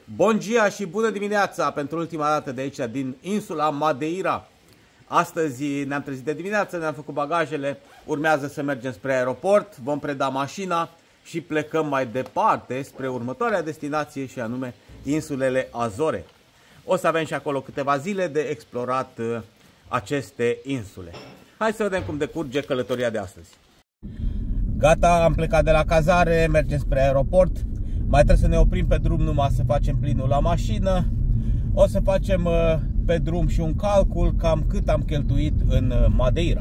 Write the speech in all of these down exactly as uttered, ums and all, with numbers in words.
Bun dia și bună dimineața pentru ultima dată de aici din insula Madeira. Astăzi ne-am trezit de dimineață, ne-am făcut bagajele, urmează să mergem spre aeroport, vom preda mașina și plecăm mai departe spre următoarea destinație și anume insulele Azore. O să avem și acolo câteva zile de explorat aceste insule. Hai să vedem cum decurge călătoria de astăzi. Gata, am plecat de la cazare, mergem spre aeroport. Mai trebuie să ne oprim pe drum numai să facem plinul la mașină. O să facem pe drum și un calcul cam cât am cheltuit în Madeira.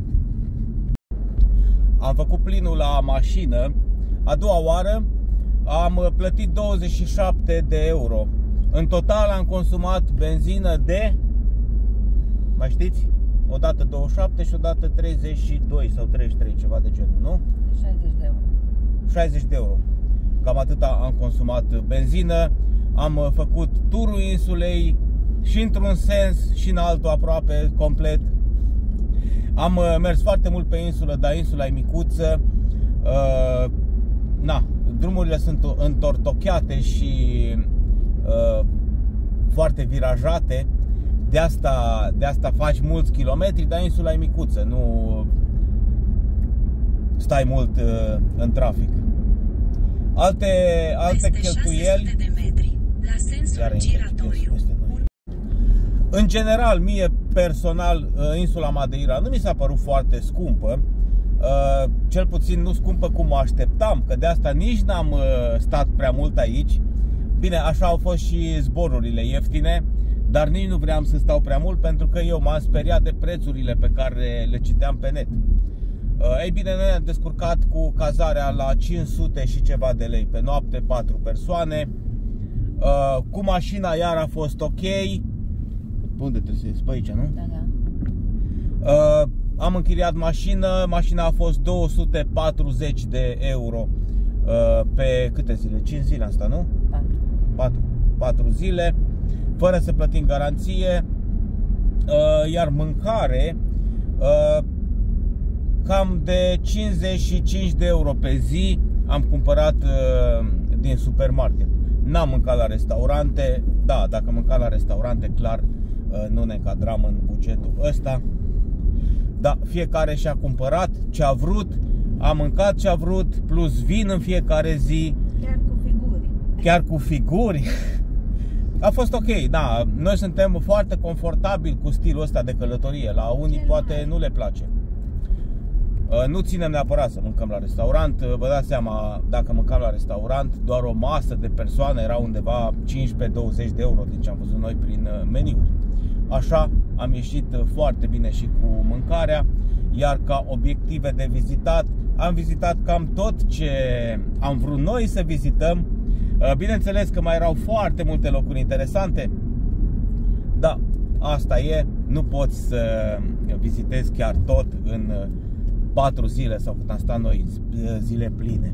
Am făcut plinul la mașină. A doua oară am plătit douăzeci și șapte de euro. În total am consumat benzină de, mai știți? O dată douăzeci și șapte și o dată treizeci și doi sau treizeci și trei, ceva de genul, nu? șaizeci de euro. șaizeci de euro. Cam atâta am consumat benzină. Am făcut turul insulei și într-un sens și în altul aproape complet. Am mers foarte mult pe insulă, dar insula e micuță. Uh, na, drumurile sunt întortocheate și uh, foarte virajate. De asta, de asta faci mulți kilometri, dar insula e micuță, nu stai mult uh, în trafic. Alte, alte cheltuieli de metri, la sensul giratoriu. În general, mie personal, insula Madeira nu mi s-a părut foarte scumpă. Cel puțin nu scumpă cum mă așteptam, că de asta nici n-am stat prea mult aici. Bine, așa au fost și zborurile ieftine, dar nici nu vreau să stau prea mult pentru că eu m-am speriat de prețurile pe care le citeam pe net. Ei bine, noi ne-am descurcat cu cazarea la cinci sute și ceva de lei pe noapte, patru persoane. Cu mașina iar a fost ok. Unde trebuie să ies? Pe aici, nu? Da, da. Am închiriat mașină, mașina a fost două sute patruzeci de euro pe câte zile? cinci zile am stat, nu? patru. patru zile, fără să plătim garanție. Iar mâncare cam de cincizeci și cinci de euro pe zi am cumpărat uh, din supermarket. N-am mâncat la restaurante. Da, dacă mâncam la restaurante, clar uh, nu ne încadram în bugetul ăsta. Da, fiecare și-a cumpărat ce a vrut, a mâncat ce a vrut, plus vin în fiecare zi. Chiar cu figuri. Chiar cu figuri. A fost ok, da, noi suntem foarte confortabili cu stilul ăsta de călătorie. La unii poate nu le place. Nu ținem neapărat să mâncăm la restaurant. Vă dați seama, dacă mâncam la restaurant, doar o masă de persoane era undeva cincisprezece douăzeci de euro, din ce am văzut noi prin meniuri. Așa am ieșit foarte bine și cu mâncarea. Iar ca obiective de vizitat, am vizitat cam tot ce am vrut noi să vizităm. Bineînțeles că mai erau foarte multe locuri interesante. Da, asta e, nu poți să vizitezi chiar tot în patru zile sau cât am stat noi, zile pline.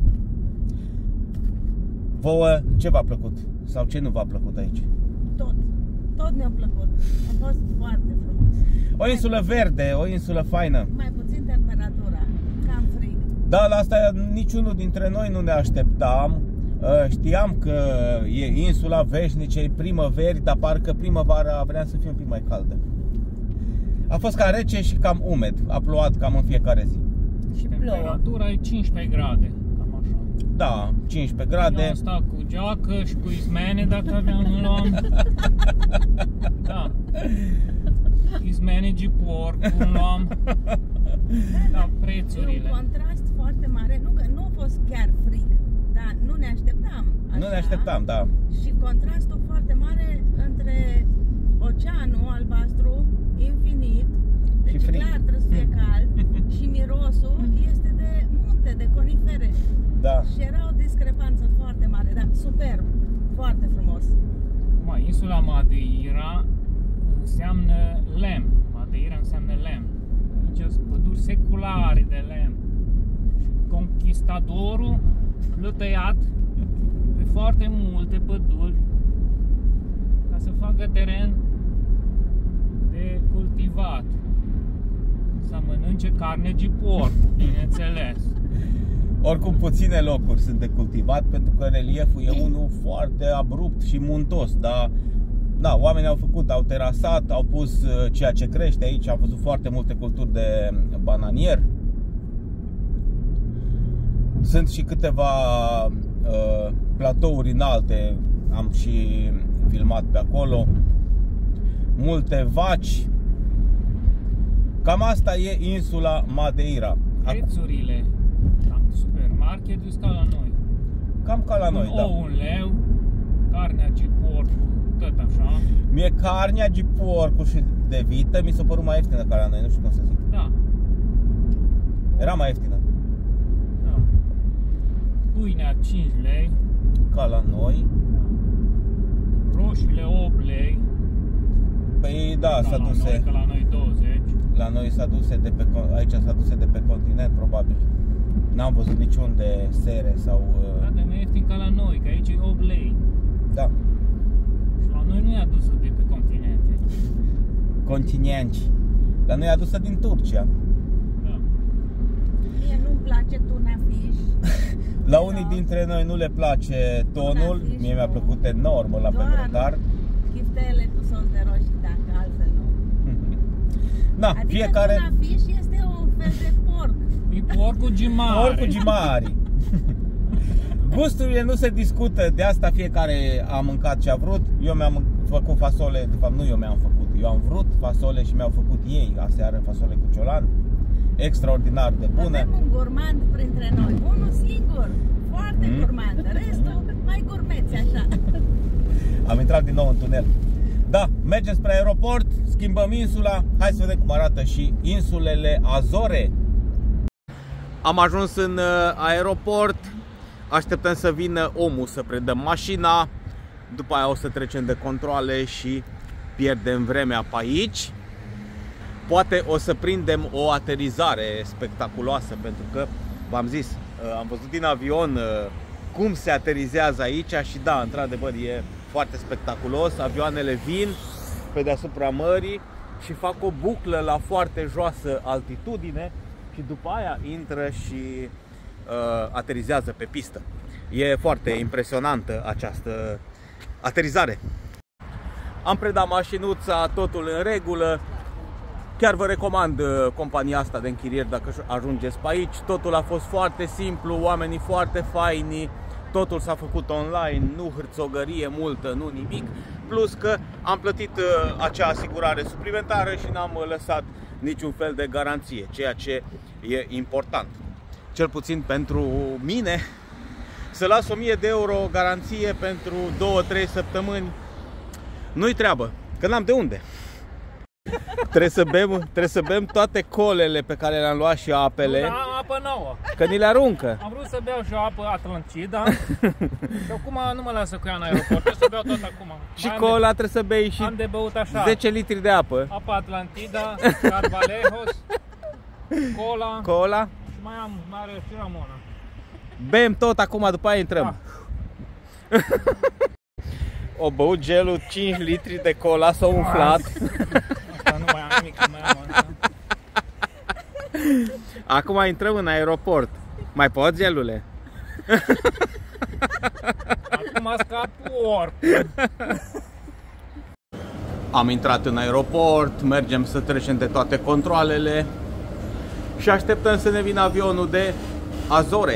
Vouă, ce v-a plăcut? Sau ce nu v-a plăcut aici? Tot, tot ne-a plăcut. A fost foarte frumos. O insulă verde, o insulă faină. Mai puțin temperatura, cam frig. Da, la asta niciunul dintre noi nu ne așteptam. Știam că e insula veșnicei primăveri, dar parcă primăvara vrea să fie un pic mai caldă. A fost cam rece și cam umed. A plouat cam în fiecare zi. Și temperatura e cincisprezece grade, cam așa. Da, cincisprezece grade. Eu am stat cu geacă și cu izmene dacă aveam în luam. Da. Izmene G-Pork în luam. Da, prețurile. E un contrast foarte mare. Nu că nu a fost chiar frig, dar nu ne așteptam așa. Nu ne așteptam, da. Și contrastul foarte mare între oceanul albastru infinit, deci și frig. Clar trebuie să fie cald și mirosul este de munte, de conifere. Da. Și era o discrepanță foarte mare, dar superb, foarte frumos. Ma, insula Madeira înseamnă lemn. Madeira înseamnă lemn. Aici sunt păduri seculare de lemn. Conquistadorul l-a tăiat pe foarte multe păduri ca să facă teren de cultivat, să mănânce carne de porc, bineînțeles. Oricum puține locuri sunt de cultivat pentru că relieful e unul foarte abrupt și muntos, dar da, oamenii au făcut, au terasat, au pus ceea ce crește aici, am văzut foarte multe culturi de bananier. Sunt și câteva uh, platouri înalte, am și filmat pe acolo. Multe vaci. Cam asta e insula Madeira. Prețurile la supermarketuri sunt ca la noi. Cam ca la un noi, ou, da. un leu, carnea de porc, tot așa. Mie carnea de porc și de vită mi s-a părut mai ieftină ca la noi, nu știu cum să zic. Da. Era mai ieftină. Da. Pâinea cinci lei. Ca la noi. Da. Roșiile opt lei. Păi da, Ca s-a la duse. noi, că la noi douăzeci. La noi s-a duse de pe aici s-a duse de pe continent probabil. N-am văzut niciunde sere sau Da, de mai ieftin ca la noi, că aici e opt lei. da, Și la noi nu e adusă de pe continente. continenci. La noi e adusă din Turcia. Mie nu-mi place tuna fish. La unii dintre noi nu le place tonul, mie mi-a plăcut enorm la pe grătar. Chiftele cu sos de roșii, dacă altfel nu. Da, Adică fiecare tuna fish este un fel de porc. E porcul gimari. porcul gimari. Gusturile nu se discută, de asta fiecare a mâncat ce a vrut. Eu mi-am făcut fasole, de fapt nu eu mi-am făcut, eu am vrut fasole și mi-au făcut ei aseară fasole cu ciolan. Extraordinar de bună. Avem un gurmand printre noi, unul singur, foarte Mm. gurmand, restul mai gurmeți așa. Am intrat din nou în tunel. Da, mergem spre aeroport, schimbăm insula. Hai să vedem cum arată și insulele Azore. Am ajuns în aeroport. Așteptăm să vină omul să predăm mașina. După aia o să trecem de controale și pierdem vremea pe aici. Poate o să prindem o aterizare spectaculoasă, pentru că v-am zis, am văzut din avion cum se aterizează aici și da, într-adevăr e foarte spectaculos. Avioanele vin pe deasupra mării și fac o buclă la foarte joasă altitudine și după aia intră și uh, aterizează pe pistă. E foarte impresionantă această aterizare. Am predat mașinuța, totul în regulă. Chiar vă recomand uh, compania asta de închirieri dacă ajungeți pe aici. Totul a fost foarte simplu, oamenii foarte faini. Totul s-a făcut online, nu hârțogărie multă, nu nimic. Plus că am plătit uh, acea asigurare suplimentară și n-am uh, lăsat niciun fel de garanție, ceea ce e important. Cel puțin pentru mine, să las o mie de euro garanție pentru două trei săptămâni, nu-i treabă, că n-am de unde. Trebuie să bem, trebuie să bem toate colele pe care le-am luat și apele. Da, apă nouă. Că ni le aruncă. Am vrut să beau și o apă Atlantida. Și acum nu mă lasă cu ea în aeroport. Trebuie să beau tot acum. Și Mai cola am de, trebuie să bei și am de băut așa. zece litri de apă. Apă Atlantida, Carvalejos, cola. Cola. Și mai am, mai are și Ramona. Bem tot acum, după aia intrăm. Da. O băut gelul, cinci litri de cola s-a umflat. Asta nu mai am nimic, nu mai am asta. Acum intrăm în aeroport. Mai poți, gelule? Acum scap porc. Am intrat în aeroport, mergem să trecem de toate controalele și așteptăm să ne vină avionul de Azore.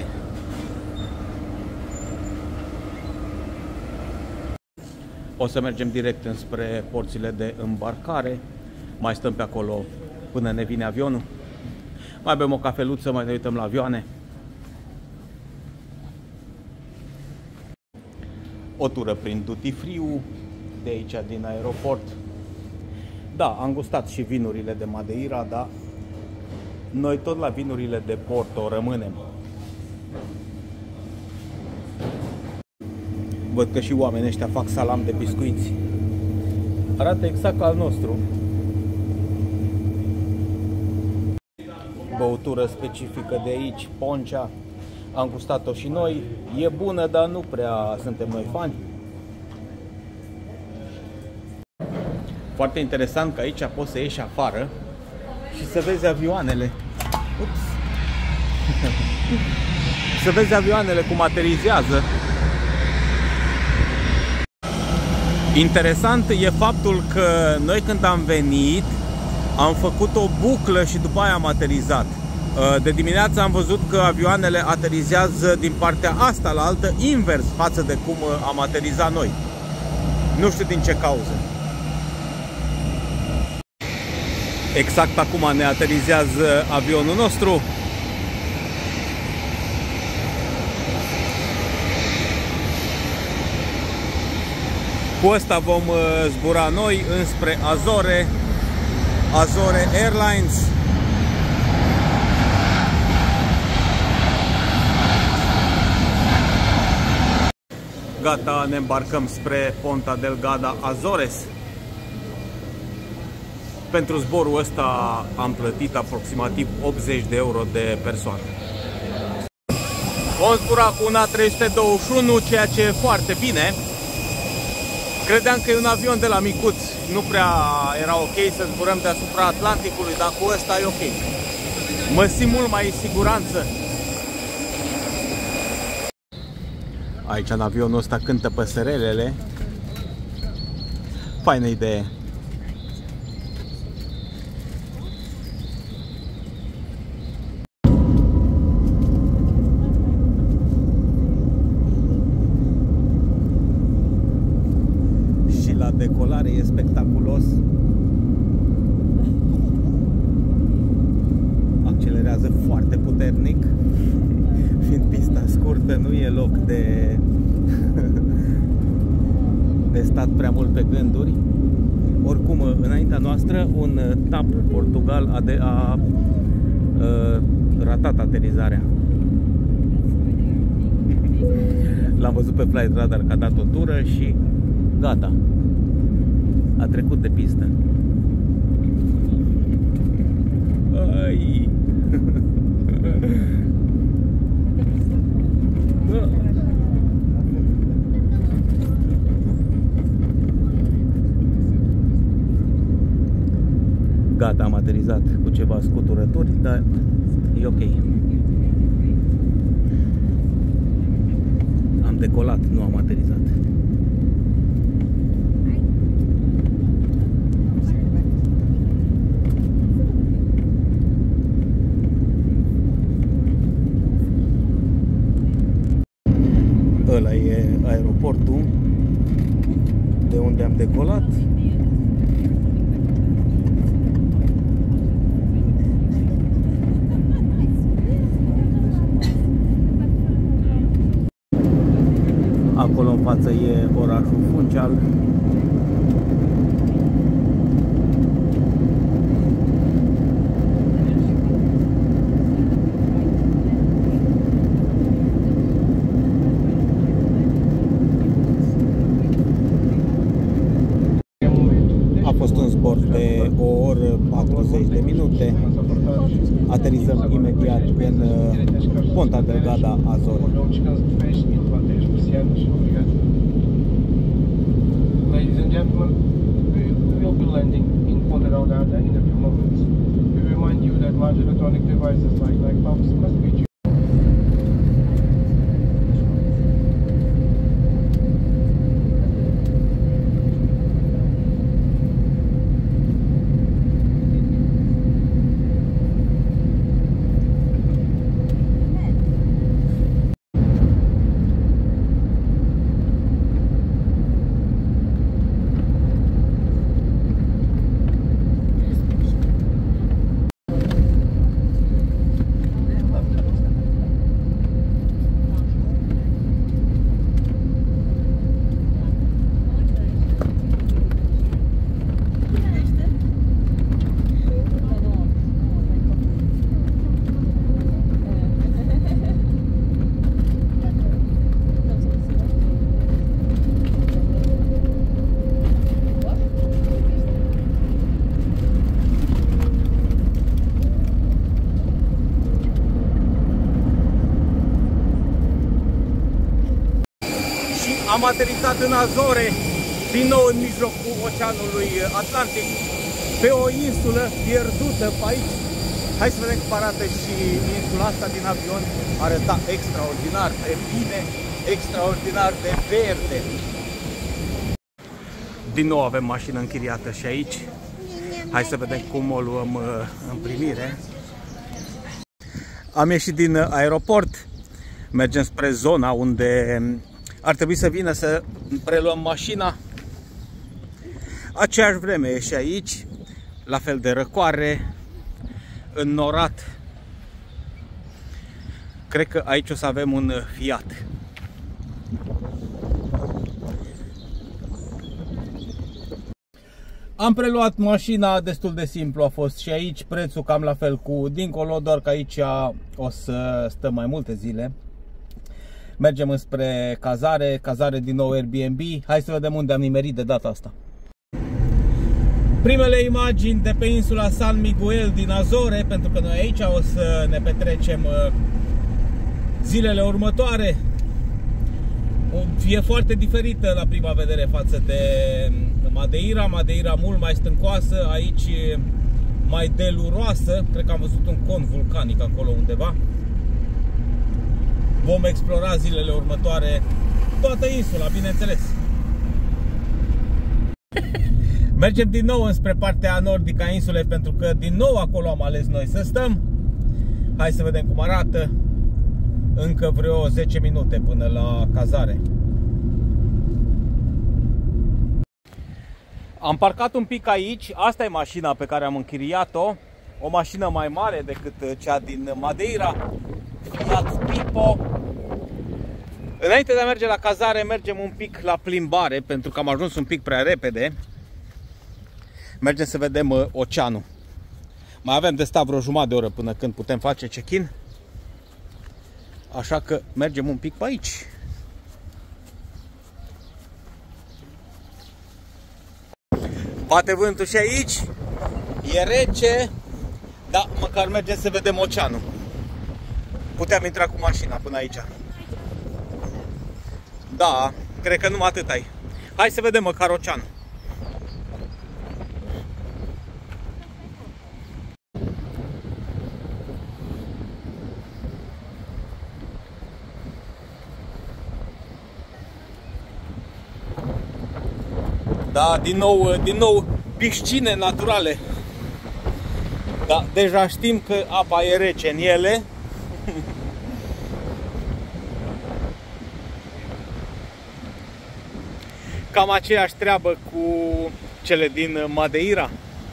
O să mergem direct înspre porțile de îmbarcare. Mai stăm pe acolo până ne vine avionul. Mai bem o cafeluță, mai ne uităm la avioane. O tură prin duty free de aici din aeroport. Da, am gustat și vinurile de Madeira, dar noi tot la vinurile de Porto rămânem. Văd că și oamenii ăștia fac salam de biscuiți. Arată exact ca al nostru. Băutură specifică de aici, poncea. Am gustat-o și noi. E bună, dar nu prea suntem noi fani. Foarte interesant că aici poți să ieși afară și să vezi avioanele. Ups. Să vezi avioanele cum aterizează. Interesant e faptul că noi când am venit am făcut o buclă și după aia am aterizat. De dimineață am văzut că avioanele aterizează din partea asta la altă, invers față de cum am aterizat noi. Nu știu din ce cauză. Exact acum ne aterizează avionul nostru. Cu ăsta vom zbura noi înspre Azore, Azore Airlines. Gata, ne îmbarcăm spre Ponta Delgada Azores. Pentru zborul ăsta am plătit aproximativ optzeci de euro de persoană. Vom zbura cu un A trei sute douăzeci și unu, ceea ce e foarte bine. Credeam că e un avion de la micuț, nu prea era ok să zburăm deasupra Atlanticului, dar cu ăsta e ok. Mă simt mult mai în siguranță. Aici în avionul ăsta cântă păsărelele. Faină idee. Și la decolare e spectaculos. Accelerează foarte puternic. Fiind pista scurtă, nu e loc de, de stat prea mult pe gânduri. Oricum, înaintea noastră, un T A P Portugal a, de, a, a ratat aterizarea. L-am văzut pe Flight Radar că a dat o tură și gata, a trecut de pistă. Ai. Gata, am aterizat cu ceva scuturături, dar e ok. Am decolat, nu am aterizat. Ăla e aeroportul de unde am decolat. Acolo în față e orașul Funchal. A fost un zbor de o oră patruzeci de minute. Aterizăm imediat în Ponta Delgada Azore. Ladies and gentlemen, we will be landing in Ponta Delgada in a few moments. We remind you that large electronic devices like laptops must be Am aterizat în Azore, din nou în mijlocul Oceanului Atlantic, pe o insulă pierdută pe aici. Hai să vedem cum arată și insula asta din avion. Arăta extraordinar de bine, extraordinar de verde. Din nou avem mașină închiriată și aici. Hai să vedem cum o luăm în primire. Am ieșit din aeroport. Mergem spre zona unde ar trebui să vină să preluăm mașina. Aceeași vreme e și aici. La fel de răcoare, înnorat. Cred că aici o să avem un Fiat. Am preluat mașina destul de simplu, a fost și aici prețul cam la fel cu dincolo, doar că aici o să stăm mai multe zile. Mergem înspre cazare, cazare din nou Airbnb. Hai să vedem unde am nimerit de data asta. Primele imagini de pe insula San Miguel din Azore, pentru că noi aici o să ne petrecem zilele următoare. E foarte diferită la prima vedere față de Madeira. Madeira mult mai stâncoasă, aici mai deluroasă. Cred că am văzut un con vulcanic acolo undeva. Vom explora zilele următoare toată insula, bineînțeles. Mergem din nou înspre partea nordică a insulei, pentru că din nou acolo am ales noi să stăm. Hai să vedem cum arată. Încă vreo zece minute până la cazare. Am parcat un pic aici. Asta e mașina pe care am închiriat-o. O mașină mai mare decât cea din Madeira, Fiat Tipo. Înainte de a merge la cazare, mergem un pic la plimbare, pentru că am ajuns un pic prea repede. Mergem să vedem uh, oceanul. Mai avem de stat vreo jumătate de oră până când putem face check-in. Așa că mergem un pic pe aici. Bate vântul și aici. E rece, dar măcar mergem să vedem oceanul. Puteam intra cu mașina până aici. Da, cred că numai atât ai. Hai să vedem măcar oceanul. Da, din nou, din nou piscine naturale. Da, deja știm că apa e rece în ele. Cam aceeași treabă cu cele din Madeira.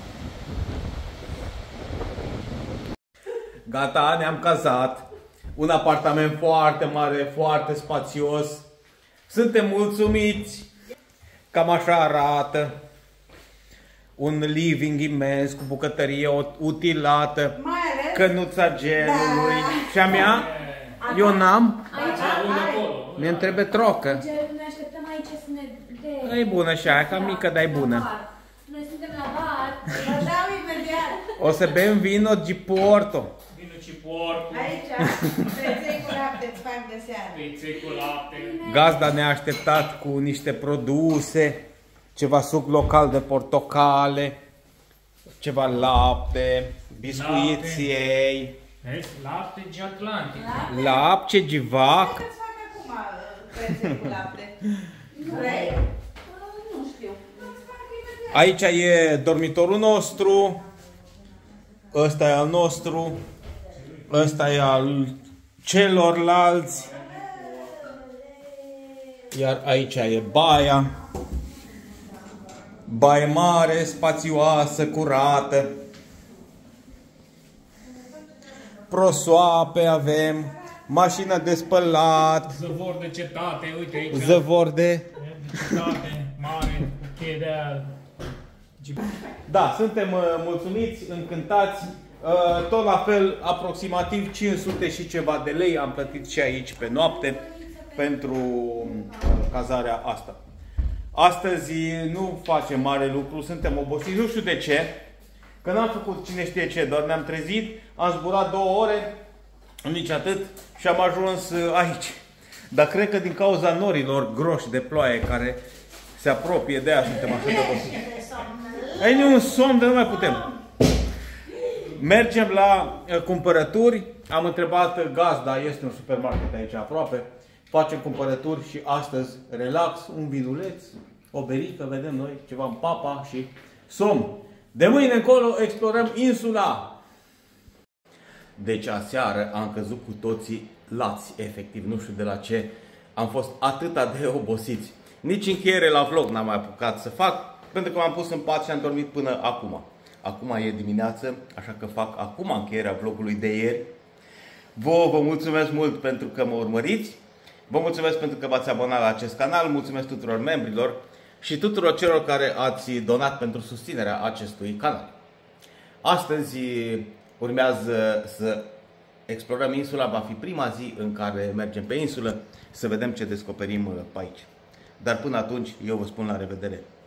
Gata, ne-am cazat. Un apartament foarte mare, foarte spațios. Suntem mulțumiți. Cam așa arată. Un living imens cu bucătărie utilată, cănuța gelului. Da. Și a mea? Eu n-am? Mi-e întrebe trocă. Ne așteptăm aici să ne dea. E bună și aia, ca mică, dar e bună. Noi suntem la bar. Vă dau imediat. O să bem vino di Porto. Vino di Porto. Aici, peței cu lapte îți fac de seară. Peței cu lapte. Gazda ne-a așteptat cu niște produse, ceva suc local de portocale, ceva lapte, biscuiției, Vezi? Lapte de Atlantic. lapte de vac. Hai să-ți fac acum peței cu lapte. Vrei? Nu știu. Aici e dormitorul nostru, ăsta e al nostru, ăsta e al celorlalți, iar aici e baia. Baie mare, spațioasă, curată. Prosoape avem, mașină de spălat. Zăvor de cetate, uite aici. Zăvor de... cetate mare, cheie de aia. Da, suntem uh, mulțumiți, încântați. Uh, tot la fel, aproximativ cinci sute și ceva de lei am plătit și aici pe noapte pentru uh, cazarea asta. Astăzi nu facem mare lucru, suntem obosiți, nu știu de ce, că n-am făcut cine știe ce, doar ne-am trezit, am zburat două ore, nici atât, și am ajuns aici. Dar cred că din cauza norilor groși de ploaie care se apropie, de aia suntem așa de obosiți. Ai un somn de nu mai putem. mergem la uh, cumpărături. Am întrebat gazda, este un supermarket aici aproape. Facem cumpărături și astăzi relax, un vinuleț, o berică, vedem noi, ceva în papa și somn. De mâine încolo explorăm insula. Deci aseară am căzut cu toții lați, efectiv, nu știu de la ce. Am fost atâta de obosiți. Nici încheiere la vlog n-am mai apucat să fac, pentru că m-am pus în pat și am dormit până acum. Acum e dimineață, așa că fac acum încheierea vlogului de ieri. Vă, vă mulțumesc mult pentru că mă urmăriți. Vă mulțumesc pentru că v-ați abonat la acest canal. Mulțumesc tuturor membrilor și tuturor celor care ați donat pentru susținerea acestui canal. Astăzi urmează să explorăm insula. Va fi prima zi în care mergem pe insulă să vedem ce descoperim pe aici. Dar până atunci eu vă spun la revedere.